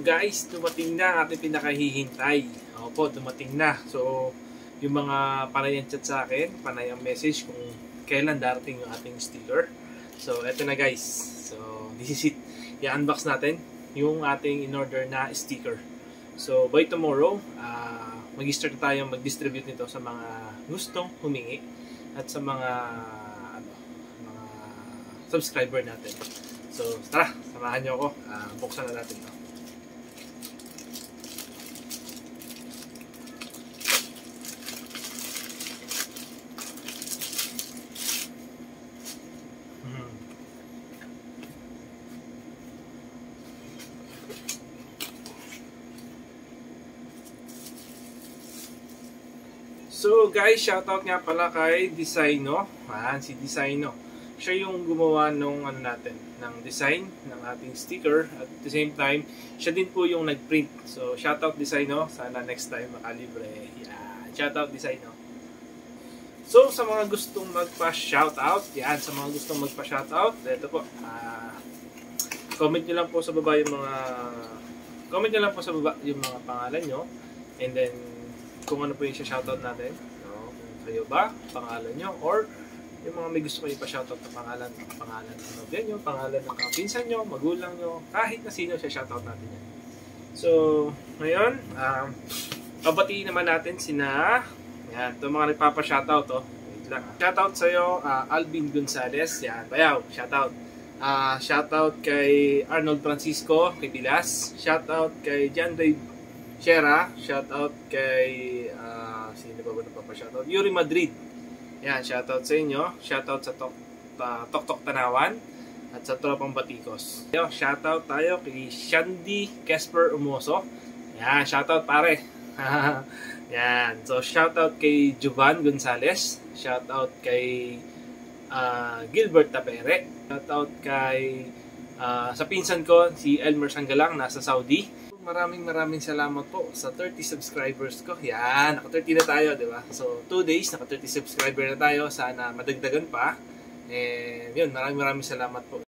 guys, dumating na ang ating pinakahihintay. Opo, dumating na. So, yung mga panay ang chat sa akin, panay ang message kung kailan darating yung ating sticker. So, eto na guys. So, this is it. I-unbox natin yung ating in-order na sticker. So, by tomorrow, mag-start na tayong mag-distribute nito sa mga gustong humingi at sa mga subscriber natin. So, tara, samahan nyo ako. Buksan na natin ito. So guys, shoutout nga pala kay Designo. Si Designo. Siya yung gumawa nung ng design ng ating sticker at the same time, siya din po yung nag-print. So shoutout Designo, sana next time makalibre. Yeah, shoutout Designo. So sa mga gustong magpa-shoutout, sa mga gustong magpa-shoutout, ito po. Comment niyo lang po sa baba yung mga pangalan nyo, and then kung ano po yung shoutout natin, no? Kung kayo ba, pangalan nyo, or yung mga may gusto kayo pa-shoutout na pangalan ng nobya nyo, pangalan ng kapinsan nyo, magulang nyo, kahit na sino siya shoutout natin yan. So, ngayon, pabatiin naman natin sina, ito mga nagpapa-shoutout, wait lang. Shoutout sa'yo, Alvin Gonzalez, bayaw, shoutout. Shoutout kay Arnold Francisco, kay Pilas, shoutout kay John Ray Shera, shoutout kay sino ba nagpapa-shoutout? Yuri Madrid. Shoutout sa inyo. Shoutout sa Tok Tanawan at sa Tropang Batikos. Shoutout tayo kay Shandy Kesper Umoso. Shoutout pare. So shoutout kay Jovan Gonzales. Shoutout kay Gilbert Tapere. Shoutout kay sa pinsan ko si Elmer Sanggalang, nasa Saudi. Maraming salamat po sa 30 subscribers ko. Naka 30 na tayo, di ba? So, 2 days, naka 30 subscriber na tayo. Sana madagdagan pa. And yun, maraming salamat po.